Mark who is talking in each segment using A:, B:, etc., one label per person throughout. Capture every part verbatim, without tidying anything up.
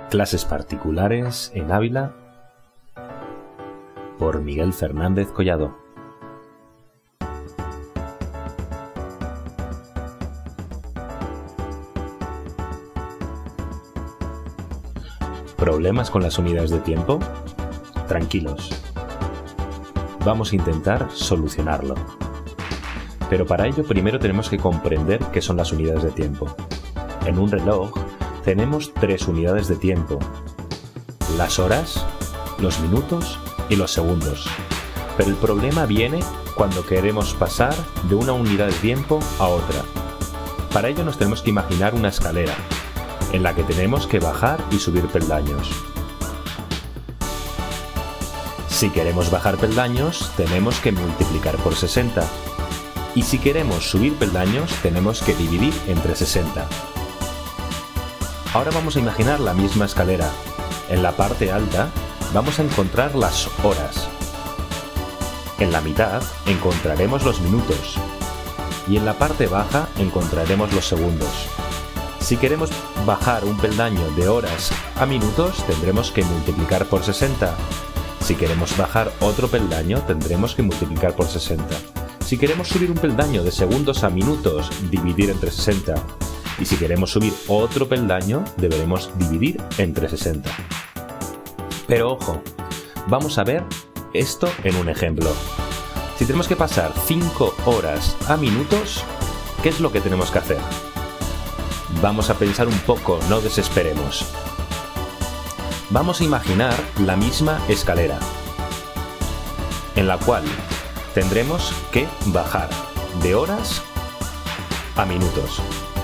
A: Clases particulares en Ávila por Miguel Fernández Collado. ¿Problemas con las unidades de tiempo? Tranquilos. Vamos a intentar solucionarlo. Pero para ello primero tenemos que comprender qué son las unidades de tiempo. En un reloj tenemos tres unidades de tiempo: las horas, los minutos y los segundos. Pero el problema viene cuando queremos pasar de una unidad de tiempo a otra. Para ello nos tenemos que imaginar una escalera en la que tenemos que bajar y subir peldaños. Si queremos bajar peldaños, tenemos que multiplicar por sesenta. Y si queremos subir peldaños, tenemos que dividir entre sesenta. Ahora vamos a imaginar la misma escalera. En la parte alta vamos a encontrar las horas. En la mitad encontraremos los minutos. Y en la parte baja encontraremos los segundos. Si queremos bajar un peldaño de horas a minutos, tendremos que multiplicar por sesenta. Si queremos bajar otro peldaño, tendremos que multiplicar por sesenta. Si queremos subir un peldaño de segundos a minutos, dividir entre sesenta. Y si queremos subir otro peldaño, deberemos dividir entre sesenta. Pero ojo, vamos a ver esto en un ejemplo. Si tenemos que pasar cinco horas a minutos, ¿qué es lo que tenemos que hacer? Vamos a pensar un poco, no desesperemos. Vamos a imaginar la misma escalera, en la cual tendremos que bajar de horas a minutos.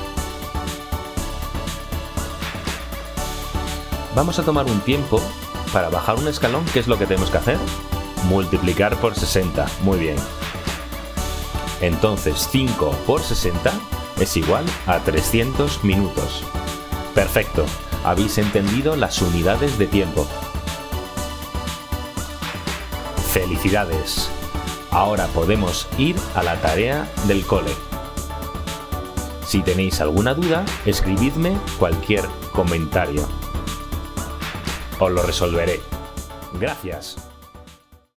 A: Vamos a tomar un tiempo para bajar un escalón. ¿Qué es lo que tenemos que hacer? Multiplicar por sesenta. Muy bien. Entonces cinco por sesenta es igual a trescientos minutos. Perfecto. Habéis entendido las unidades de tiempo. ¡Felicidades! Ahora podemos ir a la tarea del cole. Si tenéis alguna duda, escribidme cualquier comentario. Os lo resolveré. Gracias.